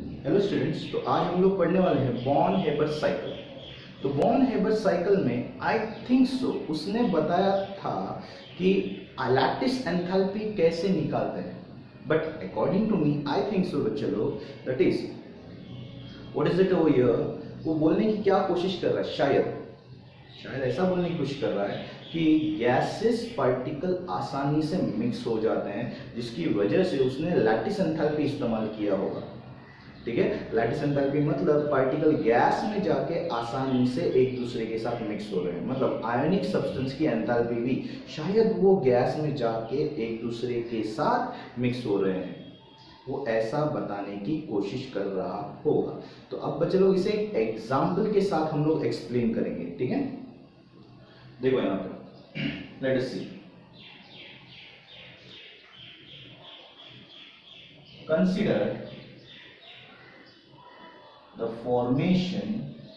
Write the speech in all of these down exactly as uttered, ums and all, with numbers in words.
Hello students, तो आज हम लोग पढ़ने वाले हैं बॉर्न हेबर साइकिल। तो बॉर्न हेबर साइकिल में आई थिंक सो उसने बताया था कि लैटिस एंथैल्पी कैसे निकालते हैं, but according to me I think so चलो that is what is it over here. वो बोलने की क्या कोशिश कर रहा है, शायद शायद ऐसा बोलने की कोशिश कर रहा है कि गैसेस पार्टिकल आसानी से मिक्स हो जाते हैं, जिसकी वजह से उसने लैटिस एंथैल्पी इस्तेमाल किया होगा। ठीक है, लैटिस एंथैल्पी मतलब पार्टिकल गैस में जाके आसानी से एक दूसरे के साथ मिक्स हो रहे हैं, मतलब आयोनिक सब्सटेंस की एंथैल्पी भी शायद वो गैस में जाके एक दूसरे के साथ मिक्स हो रहे हैं, वो ऐसा बताने की कोशिश कर रहा होगा। तो अब बच्चे लोग इसे एक एग्जाम्पल के साथ हम लोग एक्सप्लेन करेंगे। ठीक है, देखो यहां पर let us see, consider the formation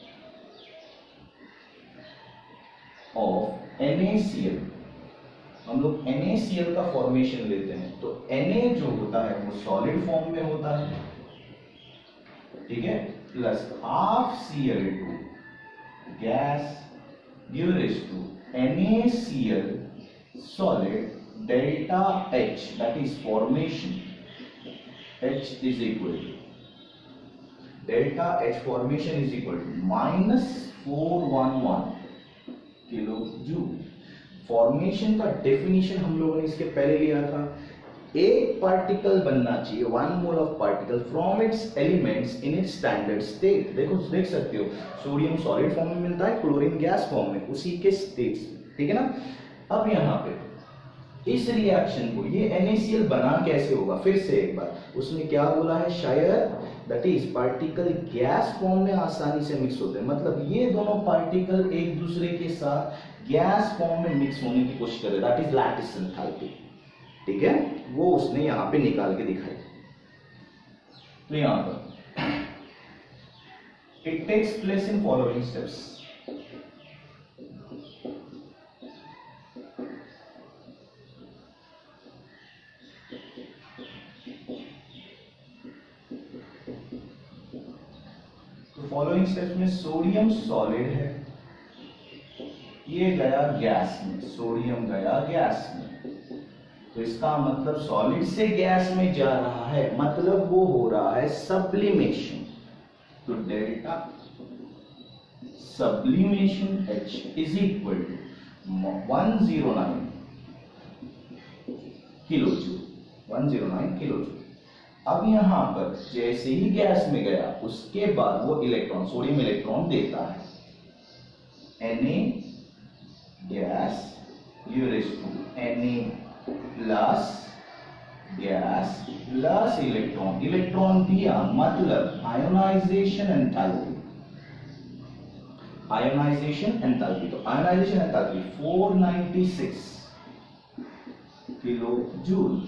of NaCl। हम लोग NaCl का फॉर्मेशन लेते हैं, तो Na जो होता है वो सॉलिड फॉर्म में होता है, ठीक है, plus half C L two gas gives to NaCl solid delta H, that is formation H is equal to delta H formation is equal to minus four one one kilo joule. Formation का definition हम लोगों ने इसके पहले लिया था, एक particle बनना चाहिए, one mole of particle from its elements in its standard state. देखो देख सकते हो, सोडियम सॉलिड फॉर्म में मिलता है, क्लोरीन गैस फॉर्म में, उसी के स्टेट्स, ठीक है ना। अब यहाँ पे इस रिएक्शन को ये NaCl बना कैसे होगा, फिर से एक बार उसने क्या बोला है, शायद that is particle gas form में आसानी से मिक्स होते हैं, मतलब ये दोनों पार्टिकल एक दूसरे के साथ गैस फॉर्म में मिक्स होने की कोशिश कर रहे हैं, दैट इज लैटिस एंथैल्पी। ठीक है, वो उसने यहां पे निकाल के दिखाई। तो यहां पर it takes place in following steps. Following steps में सोडियम सॉलिड है, ये गया गैस में, सोडियम गया गैस में, तो इसका मतलब सॉलिड से गैस में जा रहा है, मतलब वो हो रहा है सब्लिमेशन। तो delta sublimation H is equal to one zero nine kilo joule, one zero nine kilo joule. अब यहां पर जैसे ही गैस में गया, उसके बाद वो इलेक्ट्रॉन, सोडियम इलेक्ट्रॉन देता है, Na gas gives to Na plus gas plus electron, electron दिया मतलब आयोनाइजेशन एंथैल्पी, आयोनाइजेशन एंथैल्पी तो ionization enthalpy four ninety six kilo joule.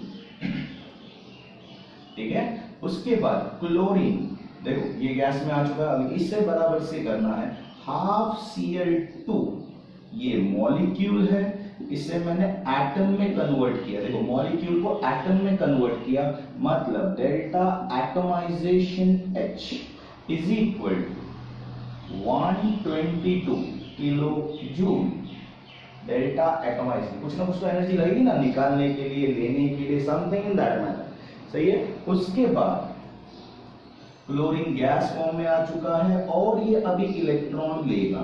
ठीक है, उसके बाद क्लोरीन, देखो ये गैस में आ चुका है, अब इससे बराबर से करना है हाफ सी एल टू, ये मॉलिक्यूल है, इसे मैंने एटम में कन्वर्ट किया, देखो मॉलिक्यूल को एटम में कन्वर्ट किया, मतलब delta atomization H is equal to one twenty two kilo joule. Delta atomization, कुछ ना कुछ तो एनर्जी लगेगी ना निकालने के लिए, लेने के लिए, समथिंग इन दैट मैटर, सही है। उसके बाद क्लोरीन गैस फॉर्म में आ चुका है और ये अभी इलेक्ट्रॉन लेगा,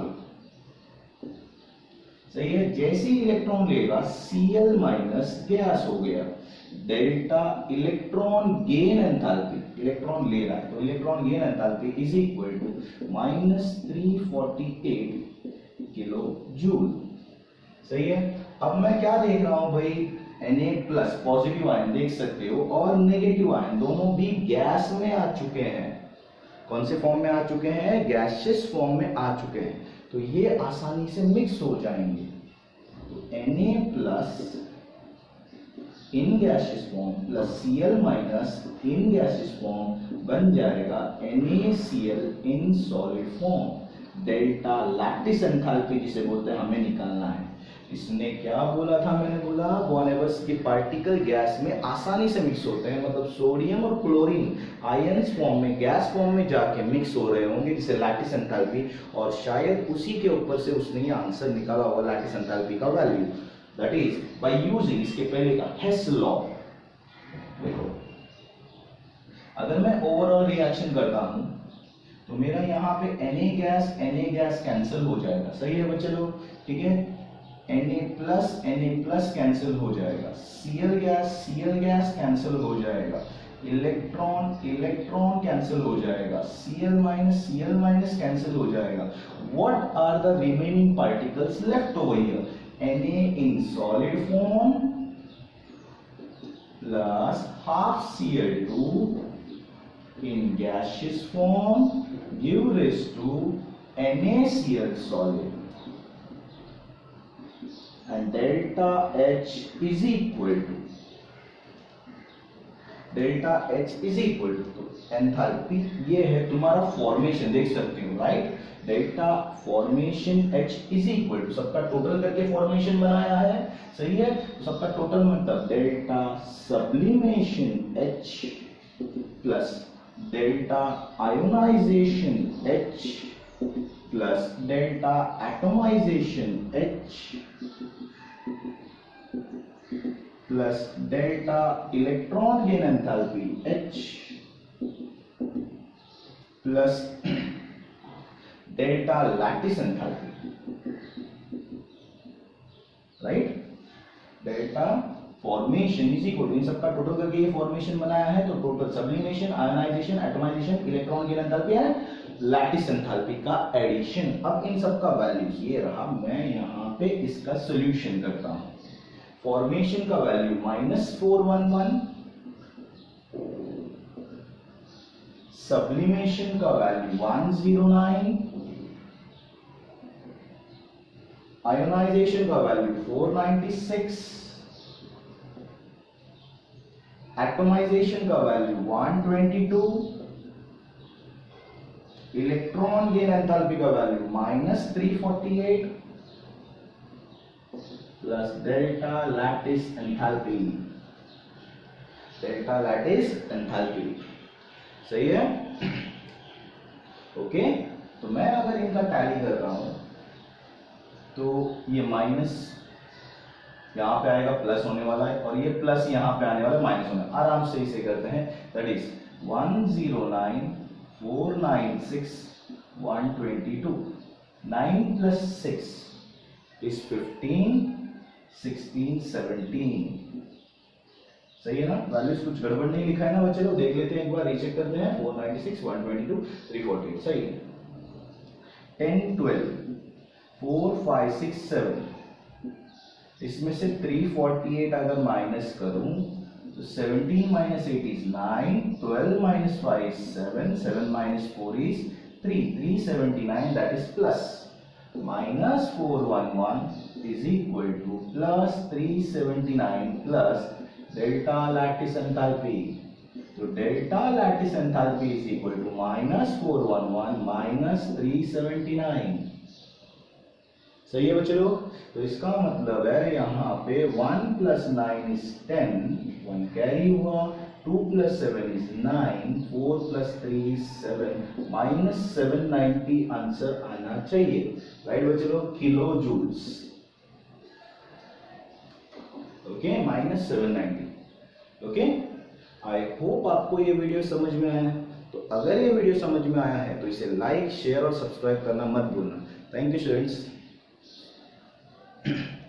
सही है। जैसे ही इलेक्ट्रॉन लेगा Cl माइनस गैस हो गया, delta electron gain enthalpy, electron ले रहा है तो electron gain enthalpy is equal to minus three forty eight kilo joule, सही है। अब मैं क्या देख रहा हूं भाई, Na प्लस पॉजिटिव आयन देख सकते हो, और नेगेटिव आयन दोनों भी गैस में आ चुके हैं। कौन से फॉर्म में आ चुके हैं, गैसियस फॉर्म में आ चुके हैं, तो ये आसानी से मिक्स हो जाएंगे। तो Na plus in gaseous form plus Cl minus in gaseous form बन जाएगा NaCl in solid form. Delta lattice enthalpy जिसे बोलते हैं, हमें निकालना है। इसने क्या बोला था, मैंने बोला वॉनेवर्स के पार्टिकल गैस में आसानी से मिक्स होते हैं, मतलब सोडियम और क्लोरीन आयंस फॉर्म में गैस फॉर्म में जाके मिक्स हो रहे होंगे जिसे लैटिस एंथैल्पी, और शायद उसी के ऊपर से उसने ये आंसर निकाला होगा लैटिस एंथैल्पी का value, that is by using इसके पहले का हेस लॉ। देखो अगर मैं ओवरऑल रिएक्शन करता हूं तो मेरा यहाँ पे Na gas Na gas cancel हो जाएगा, सही है बच्चे लोग, ठीक है, Na plus Na plus cancel हो जाएगा, Cl gas Cl gas cancel हो जाएगा, इलेक्ट्रॉन इलेक्ट्रॉन कैंसिल हो जाएगा, Cl minus Cl minus cancel हो जाएगा। What are the remaining particles left over here, Na in solid form plus half Cl two in gaseous form give rise to NaCl solid, and delta H is equal to delta H is equal to enthalpy, ये है तुम्हारा formation, देख सकते हो right, delta formation H is equal to सबका total करके formation बनाया है, सही है, सबका टोटल मतलब delta sublimation H plus delta ionization H plus delta atomization H plus delta electron gain enthalpy H plus delta lattice enthalpy, right, delta formation is equal to इन सबका टोटल करके ये फॉर्मेशन बनाया है, तो total sublimation ionization atomisation electron gain enthalpy है lattice enthalpy का addition. अब इन सबका वैल्यूज ये रहा, मैं यहाँ पे इसका सॉल्यूशन करता हूं। फॉर्मेशन का value minus four one one, sublimation का value one zero nine, ionization का value four ninety six, atomization का value one twenty two, electron gain enthalpy का value minus three forty eight plus delta lattice enthalpy, delta lattice enthalpy, सही है, okay. तो मैं अगर इनका टैली कर रहा हूं तो ये माइनस यहां पे आएगा, प्लस होने वाला है, और ये प्लस यहां पे आने वाला है, माइनस होने वाला, आराम से इसे करते हैं, that is one zero nine four nine six one twenty two, nine plus six is fifteen, sixteen seventeen, सही है ना, वैल्यूज कुछ गड़बड़ नहीं लिखा है ना बच्चे लोग, देख लेते हैं एक बार, रीचेक करते हैं, four ninety six one twenty two three forty eight, सही है, ten twelve four five six seven, इसमें से थ्री फोर्टी एट अगर माइनस करूं तो seventeen minus eight is nine, twelve minus five seven, seven minus four is three, three seventy nine, that is plus minus four one one is equal to plus three seventy nine plus delta lattice enthalpy, तो delta lattice enthalpy is equal to minus four one one minus three seventy nine, सही है बच्चे लोग। तो इसका मतलब है यहाँ पे one plus nine is ten, one carry हुआ, two plus seven is nine, four plus three is seven, minus seven ninety answer आना चाहिए, राइट बच्चे लोग, kilo joules, okay, minus seven ninety, okay. I hope आपको ये video समझ में आया है, तो अगर ये वीडियो समझ में आया है तो इसे लाइक शेयर और सब्सक्राइब करना मत भूलना। Thank you students.